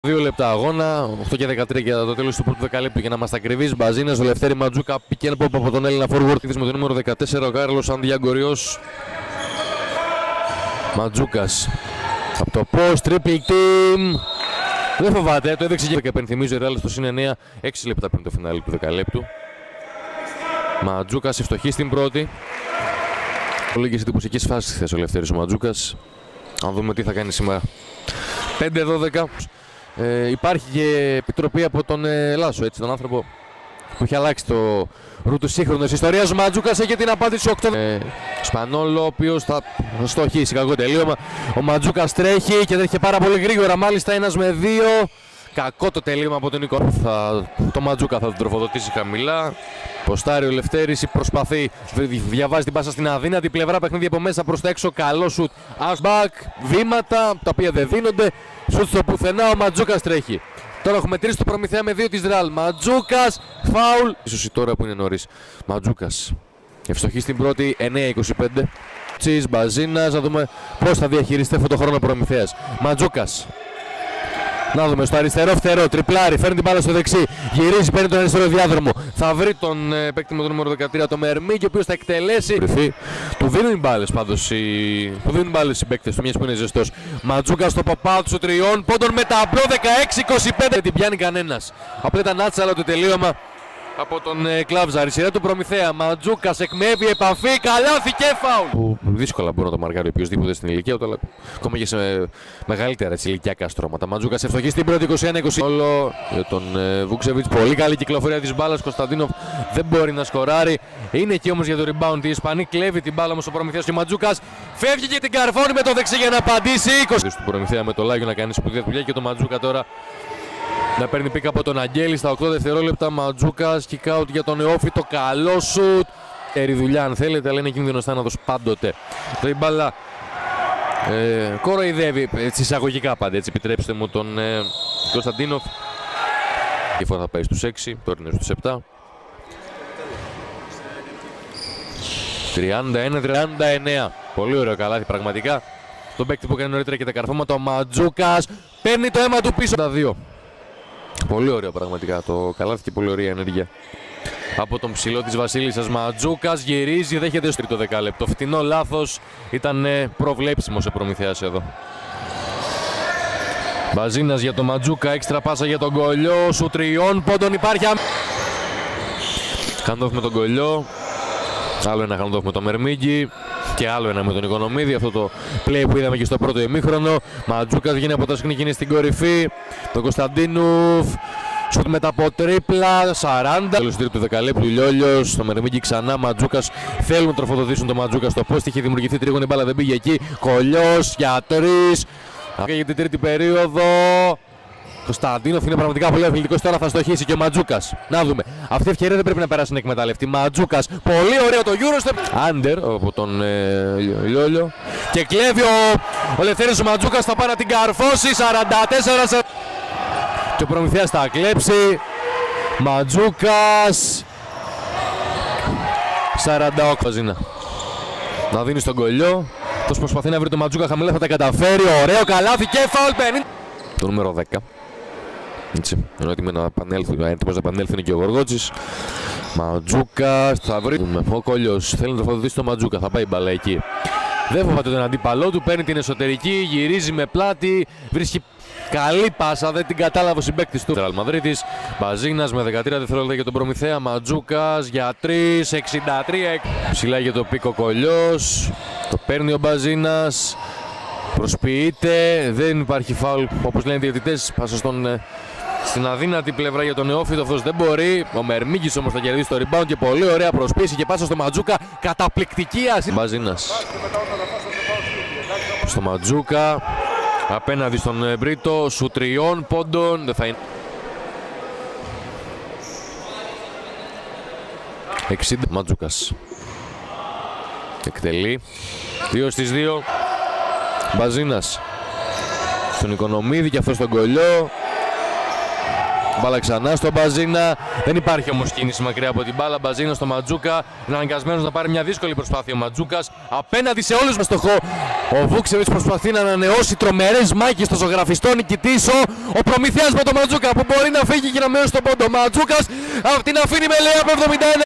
2 λεπτά αγώνα, 8 και 13 για το τέλος του πρώτου δεκαλέπτου για να είμαστε ακριβείς. Μπαζίνας, ο Λευτέρη Ματζούκα, pick από τον Έλληνα forward με το νούμερο 14, ο Κάρλος Ανδιαγκοριός. Ματζούκας από το post, triple team. Δεν φοβάται, το έδειξε και επενθυμίζω η Ρεάλ στο συν 9, 6 λεπτά πριν το φινάλι του δεκαλέπτου. Ματζούκας ευστοχή στην πρώτη. Λίγες εντυπωσιακές φάσεις χθες ο Λευτέρης ο Ματζούκας. Αν δούμε τι θα κάνει σήμερα. 5-12. Υπάρχει και επιτροπή από τον Λάσο, έτσι, τον άνθρωπο που έχει αλλάξει το ρου του σύγχρονης ιστορίας. Ο Ματζούκας έχει την απάντηση 8. Σπανόλο, ο οποίος θα στοχίσει, κακό τελείωμα. Ο Ματζούκας τρέχει και τρέχει πάρα πολύ γρήγορα, μάλιστα 1 με 2. Κακό το τελείωμα από τον Νίκο. Το Ματζούκα θα τον τροφοδοτήσει χαμηλά. Ποστάρει ο Λευτέρης, προσπαθεί, διαβάζει την πάσα στην αδύνατη πλευρά, παιχνίδι από μέσα προς τα έξω, καλό σουτ. Ashback, βήματα, τα οποία δεν δίνονται. Σουτ στο πουθενά, ο Ματζούκας τρέχει. Τώρα έχουμε 3 στο Προμηθέα με 2 της Ρεάλ. Ματζούκας, φάουλ. Ίσως τώρα που είναι νωρίς. Ματζούκας, ευστοχή στην πρώτη, 9-25. Τσις, Μπαζίνας, να δούμε πώς θα διαχειριστεί αυτό το χρόνο Προμηθέας. Ματζούκας. Να δούμε στο αριστερό φτερό, τριπλάρι, φέρνει την μπάλα στο δεξί, γυρίζει, παίρνει τον αριστερό διάδρομο. Θα βρει τον παίκτη με το νούμερο 13, το Μερμίγκη, ο οποίος θα εκτελέσει. Του δίνουν οι μπάλες πάντως, του δίνουν μπάλες οι παίκτες του, μιας που είναι ζεστός. Ματζούκα στο παπάου του τριών πόντων με ταμπλό 16-25. Δεν την πιάνει κανένας. Απλά ήταν άτσαλο το τελείωμα από τον Κλάβζα. Αριστερά του Προμηθέα. Ματζούκας εκμεύει, επαφή, καλάθι και φάουλ. Που δύσκολα μπορεί να το μαρκάρει οποιοδήποτε στην ηλικία του, αλλά ακόμα και σε μεγαλύτερα ηλικιακά στρώματα. Ματζούκας ευστοχή στην πρώτη, 21-20. Όλο για τον Βούξεβιτς. Πολύ καλή κυκλοφορία της μπάλας. Κωνσταντίνοφ δεν μπορεί να σκοράρει. Είναι εκεί όμως για το rebound. Η Ισπανή κλέβει την μπάλα όμως ο Προμηθέας και ο Ματζούκας φεύγει και την καρφώνει με το δεξί για να απαντήσει. 20 του Προμηθέα με το Λάγιο να κάνει σπουδαία δουλειά και το Ματζούκα τώρα να παίρνει πίκα από τον Αγγέλη στα 8 δευτερόλεπτα. Ματζούκας, kick out για τον Νεόφυτο, καλό σουτ. Δουλειά αν θέλετε, αλλά είναι κίνδυνος θάνατος πάντοτε. Το η μπάλα κοροϊδεύει, έτσι εισαγωγικά πάντα, έτσι επιτρέψτε μου τον Κωνσταντίνοφ. Η φορά θα πάει στους 6, τώρα είναι στους 7. 31-39. Πολύ ωραίο καλάθι πραγματικά. Τον παίκτη που έκανε νωρίτερα και τα καρφώματα, ο Ματζούκας παίρνει το αίμα του πίσω. Τα 2. Πολύ ωραίο πραγματικά το καλάθι και πολύ ωραία ενέργεια από τον ψηλό της Βασίλισσας. Ματζούκας γυρίζει, δέχεται στο τρίτο δεκάλεπτο. Φτηνό λάθος, ήταν προβλέψιμο σε Προμηθέας εδώ. Μπαζίνας για τον Ματζούκα, έξτρα πάσα για τον Κολιό, σου 3 πόντων υπάρχει. Χανδόφ με τον Κολιό, άλλο ένα χανδόφ με τον Μερμίγκη και άλλο ένα με τον Οικονομίδη. Αυτό το play που είδαμε και στο πρώτο ημίχρονο. Ματζούκας βγαίνει από τα σκηνή και είναι στην κορυφή. Τον Κωνσταντίνουφ. Σουτ μετά από τρίπλα, 40. Τέλος του τρίτου δεκαλέπτου, Λιόλιος, το Μερμίγκη ξανά, Ματζούκας. Θέλουν να τροφοδοτήσουν τον Ματζούκα στο post. Είχε δημιουργηθεί τρίγωνη μπάλα, δεν πήγε εκεί. Κολιός για 3. Και για την τρίτη περίοδο. Κωνσταντίνοφ είναι πραγματικά πολύ αθλητικός, τώρα θα στοχίσει και ο Ματζούκας. Να δούμε. Αυτή η ευκαιρία δεν πρέπει να περάσει να εκμεταλλευτεί. Ματζούκας, πολύ ωραίο το Eurostep. Άντερ από τον Λιόλιο. Και κλέβει ο Λευτέρης ο Ματζούκας, θα πάει να την καρφώσει. 44. Και ο Προμηθέας θα κλέψει. Ματζούκας. 48. Βαζίνα. Να δίνει στον Κολιό. Τόσο προσπαθεί να βρει τον Ματζούκα χαμηλά, θα τα καταφέρει. Ωραίο καλάθι και φάουλ 50. Το νούμερο 10. Έτσι, ενώ έτοιμος να επανέλθει είναι και ο Γοργότσης. Ματζούκας, θα βρει. Ο Κολιός θέλει να τροφοδοτήσει τον Ματζούκα, θα πάει μπαλά εκεί. Δεν φοβάται τον αντίπαλό του, παίρνει την εσωτερική, γυρίζει με πλάτη, βρίσκει καλή πάσα, δεν την κατάλαβε ο συμπαίκτης του. Ρεάλ Μαδρίτης, Μπαζίνας με 13 δευτερόλεπτα για τον Προμηθέα, Ματζούκας για 3, 63. Ψηλά για το πίκο Κολιός, το παίρνει ο Μπαζίνας, προσποιείται, δεν υπάρχει φάουλ όπως λένε οι διαιτητές, πάσα στην αδύνατη πλευρά για τον Νεόφυτο, αυτός δεν μπορεί. Ο Μερμίγκης όμως θα κερδίσει το rebound και πολύ ωραία προσποίηση και πάσα στο Ματζούκα, καταπληκτική ασύ. Μπαζίνας στο Ματζούκα. Απέναντι στον Μπρίτο, σου 3 πόντων, δεν θα είναι. 60. Ματζούκας εκτελεί, 2 στις 2. Μπαζίνας στον Οικονομίδη και αυτό στον Κολιό. Μπάλα ξανά στο Μπαζίνα. Δεν υπάρχει όμως κίνηση μακριά από την μπάλα. Μπαζίνα στο Μαντζούκα. Είναι αναγκασμένος να πάρει μια δύσκολη προσπάθεια ο Μαντζούκας. Απέναντι σε όλους με στοχό. Ο Βούξεβιτς προσπαθεί να ανανεώσει τρομερές μάχες στο ζωγραφιστό νικητής. Ο Προμηθέας με τον Μαντζούκα που μπορεί να φύγει και να μένει στον πόντο. Μαντζούκας την αφήνει με λέει από 71.